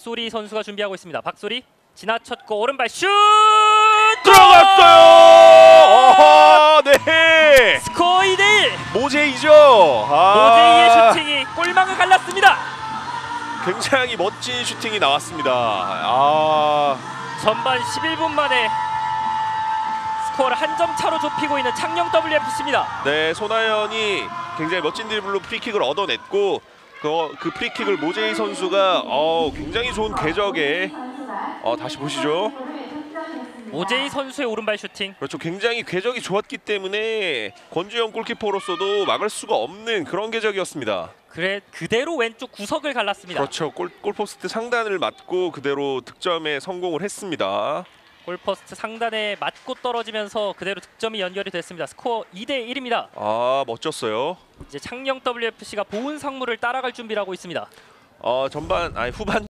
박소리 선수가 준비하고 있습니다. 박소리 지나쳤고 오른발 슛 들어갔어요. 네. 스코어 2대1. 모제이죠. 모제이의 슈팅이 골망을 갈랐습니다. 굉장히 멋진 슈팅이 나왔습니다. 전반 11분 만에 스코어를 한 점 차로 좁히고 있는 창녕 WFC입니다. 네, 손아연이 굉장히 멋진 드리블로 프리킥을 얻어냈고 그 프리킥을 모제이 선수가 굉장히 좋은 궤적에 다시 보시죠. 모제이 선수의 오른발 슈팅. 그렇죠. 굉장히 궤적이 좋았기 때문에 권주영 골키퍼로서도 막을 수가 없는 그런 궤적이었습니다. 그대로 왼쪽 구석을 갈랐습니다. 그렇죠. 골포스트 상단을 맞고 그대로 득점에 성공을 했습니다. 골포스트 상단에 맞고 떨어지면서 그대로 득점이 연결이 됐습니다. 스코어 2대1입니다. 멋졌어요. 이제 창녕 WFC가 보은 상무를 따라갈 준비를 하고 있습니다. 후반